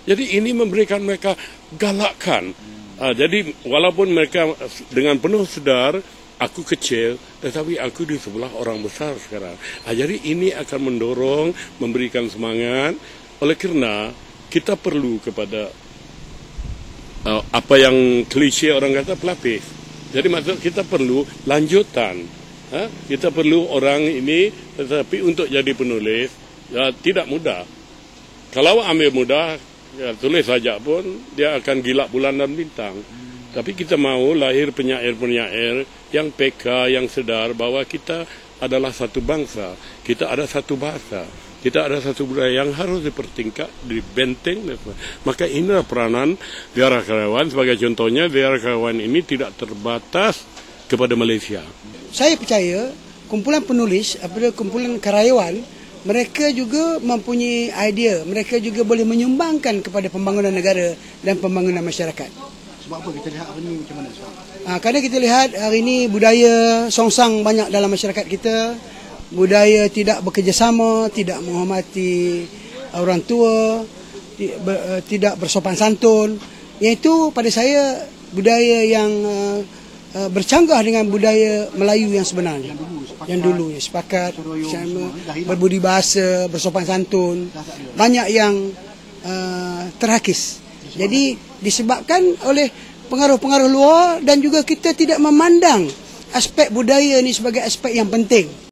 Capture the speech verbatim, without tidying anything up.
Jadi ini memberikan mereka galakkan. Uh, jadi walaupun mereka dengan penuh sedar, aku kecil, tetapi aku di sebelah orang besar sekarang. Uh, jadi ini akan mendorong, memberikan semangat. Oleh kerana kita perlu kepada uh, apa yang klise orang kata pelapis. Jadi maksud kita perlu lanjutan. Uh, kita perlu orang ini, tetapi untuk jadi penulis uh, tidak mudah. Kalau ambil mudah, ya, tulis saja pun dia akan gila bulan dan bintang. Hmm. Tapi kita mau lahir penyair-penyair yang peka, yang sedar bahwa kita adalah satu bangsa, kita ada satu bahasa, kita ada satu budaya yang harus dipertingkat, dibenteng. Maka inilah peranan Biara Karyawan. Sebagai contohnya, Biara Karyawan ini tidak terbatas kepada Malaysia. Saya percaya kumpulan penulis, apabila kumpulan karyawan, mereka juga mempunyai idea, mereka juga boleh menyumbangkan kepada pembangunan negara dan pembangunan masyarakat. Sebab apa kita lihat hari ini macam mana? Ha, kerana kita lihat hari ini budaya songsang banyak dalam masyarakat kita, budaya tidak bekerjasama, tidak menghormati orang tua, tidak bersopan santun, iaitu pada saya budaya yang uh, uh, bercanggah dengan budaya Melayu yang sebenarnya. Yang dulu, sepakat, yang dulu ya, sepakat, sama, berbudi bahasa, bersopan santun, banyak yang uh, terhakis. Jadi disebabkan oleh pengaruh-pengaruh luar dan juga kita tidak memandang aspek budaya ini sebagai aspek yang penting.